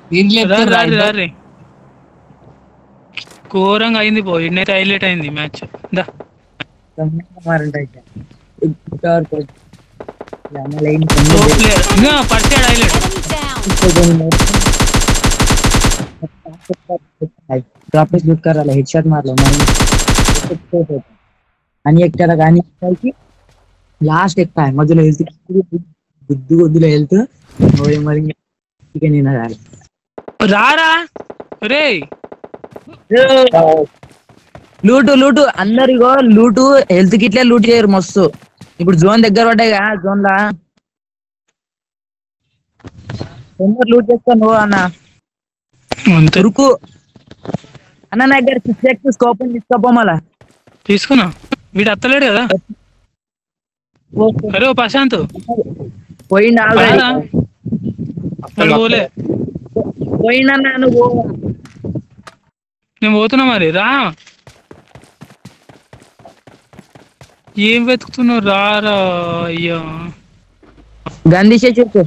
దీంట్లో రారి ఘోరంగా అయింది పో ఇన్నైతే హైలైట్ అయింది మ్యాచ్ దా పరిచయాడు హైలైట్ हेड शॉट मार लो आणि एक त्याला गाणी की लास्ट एक काय मधुला हेल्थ గుద్దు గుద్దులో వెళ్తూ మరి చికెన్ తినగాలి రారా రే లూటు అందరిగో లూటు హెల్త్ కిట్లే లూట్ చేయరు మస్తు ఇప్పుడు జోన్ దగ్గర పడ్డాయి కదా జోన్ లా తొందర లూట్ చేస్తాను నువ్వు అన్న ఉరుకు అన్న నా దగ్గర 6x స్కోప్ తీసుకోపో మళ్ళా తీసుకున్నా వీడు అత్తలేడు కదా అరే ప్రశాంత్ పోయిండు ఆల్రెడీ పోలే పోయిండన్నా నువ్వు నేను పోతున్నా మరి రా ఏం వెతుకుతున్నావు రారా అయ్యా గంధీసే చెప్పు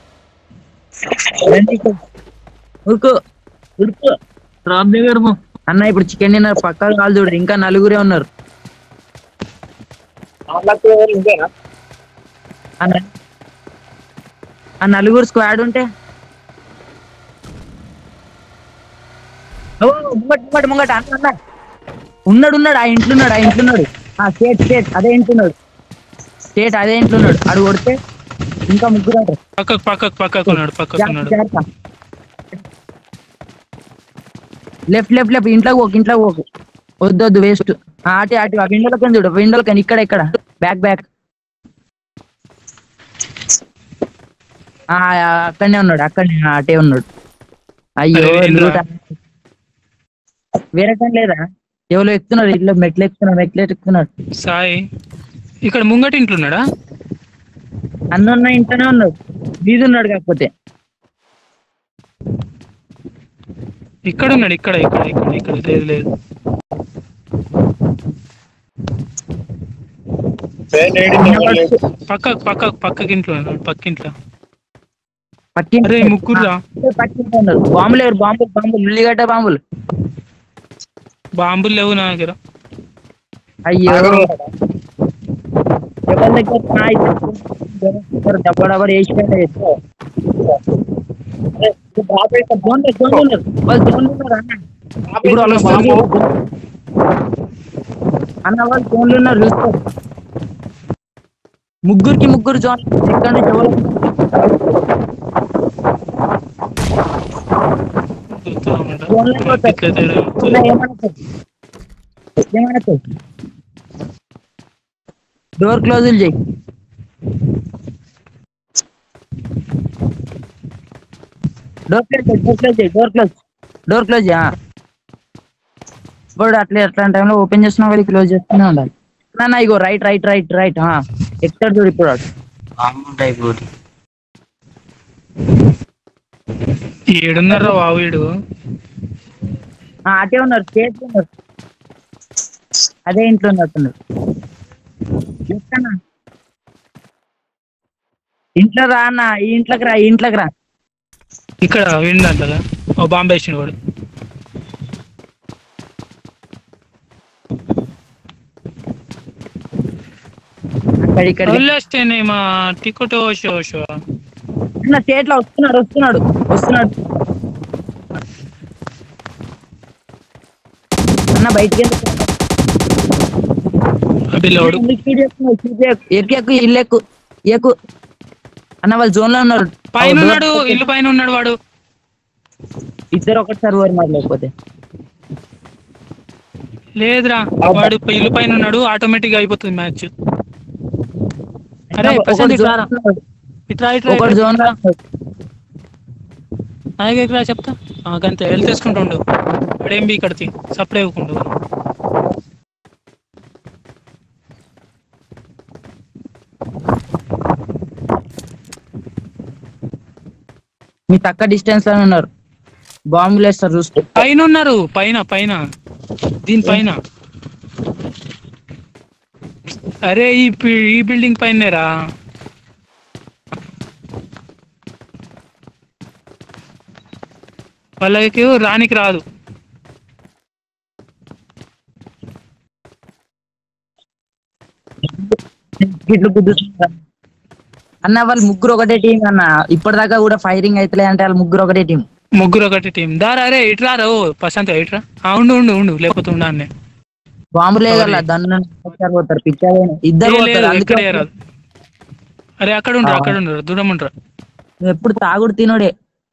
ఉరుకు ఉరుకు అన్న ఇప్పుడు చికెన్ డిన్నర్ పక్కా కాల్ చూడు ఇంకా నలుగురే ఉన్నారు ఆ నలుగురు స్క్వాడ్ ఉంటే ముంగట అన్న ఉన్నాడు ఆ ఇంట్లో ఉన్నాడు స్టేట్ అదే ఇంట్లున్నాడు ఆడు కొడితే ఇంకా ముగ్గురు అంటారు పక్కకున్నాడు లెఫ్ట్ ఇంట్లోకి పోకు వద్దు వేస్ట్ అటు ఆ విండోలకని చూడు విండోలకని ఇక్కడ బ్యాక్ అక్కడనే ఉన్నాడు అటే ఉన్నాడు అయ్యో వేరే టైం లేదా ఎవరో ఎక్కుతున్నారు ఇట్లా మెట్లు ఎక్కుతున్నారు సాయి ఇక్కడ ముంగటి ఇంట్లో ఉన్నాడా అన్న ఇంట్లోనే ఉన్నాడు వీధి ఉన్నాడు కాకపోతే ఇక్కడ ఉన్నాడు ఇక్కడ లేదు పక్కకి ఇంట్లో ఉన్నాడు పక్కింట్లో అరే ముగ్గురురా బాంబులు ఉల్లిగడ్డ బాంబులు లేవు నా దగ్గర అయ్యో డబ్బా వేసి అన్న వాళ్ళు ఫోన్లు ఉన్నారు చూస్తారు ముగ్గురు జోన్ ఇక్కడ డోర్ క్లోజ్ చేయి డోర్ క్లోజ్ ఇప్పుడు అట్లాంటి టైంలో ఓపెన్ చేస్తున్నా వాళ్ళు క్లోజ్ చేస్తూనే ఉండాలి నా ఇగో రైట్ ఎక్కడ చూడు ఇప్పుడు ఏడున్నారా వాడు అటే ఉన్నారు ఉన్నారు అదే ఇంట్లో ఉన్నట్టున్నారు ఇంట్లో రా అన్న ఈ ఇంట్లోకి రా ఇక్కడ విందంటదా ఓ బాంబే వేసిండు వాడు మా టికెట్ స్టేట్ లో వస్తున్నాడు అన్న బయటికి ఇల్లు అన్న వాళ్ళు జోన్ లో ఉన్నారు ఇల్లు పైన ఉన్నాడు వాడు ఇద్దరు ఒకటిసారి ఓవర్ లేకపోతే లేదురా వాడు ఇల్లు పైన ఉన్నాడు ఆటోమేటిక్ అయిపోతుంది మ్యాచ్ అరే ఇట్రా చెప్తా అంతే వెళ్ళి తీసుకుంటుండు ఇక్కడేం బీ ఇక్కడికి సప్లై ఇవ్వకుండా మీ తక్కువ డిస్టెన్స్ లో ఉన్నారు బాంబులు వేస్తారు చూస్తూ పైన ఉన్నారు పైన దీనిపైన అరే ఈ బిల్డింగ్ పైనరా వాళ్ళకి రానికి రాదు. గిట్లు గుద్దుతున్నారు. అన్న వాళ్ళు ముగ్గురు ఒకటే టీం అన్న, ఇప్పటిదాకా కూడా ఫైరింగ్ అవుతలే అంటే వాళ్ళు ముగ్గురు ఒకటే టీం. ముగ్గురు ఒకటి టీం. దారా అరే ఇట్రా రో ప్రశాంత్ ఇట్రా. ఉండు ఉండు ఉండు లేకపోతే ఉండాన్నే. బాంబులే కదా దాన్ని పోతారు పిచ్చారు ఇద్దరు పోతారు. అందుకే ఎక్కడే రాదు. అరే అక్కడ ఉండరు, అక్కడ ఉండరు, దూరం ఉండరు. నువ్వు ఎప్పుడు తాగుడు తినోడే.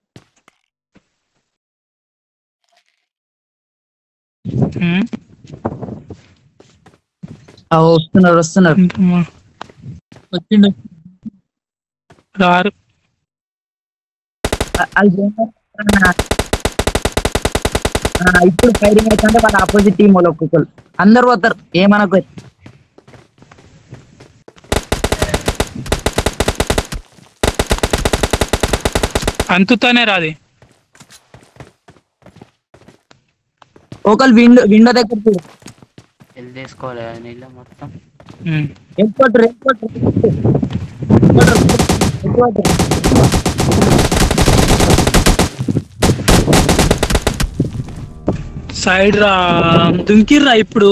వస్తున్నారు వస్తున్నారు. వచ్చిండు రారు. ఇప్పుడు ఫైరింగ్ అవుతుంటే వాళ్ళ ఆపోజిట్ టీం వాళ్ళు ఒక్కొక్కరు అందరు పోతారు ఏమనకు. అంతుతానే రాది. ఒకళ్ళు విండో విండో దగ్గర తీసుకోవాలి నీళ్ళు మొత్తం. సైడ్ రా దుంకిర్రా ఇప్పుడు.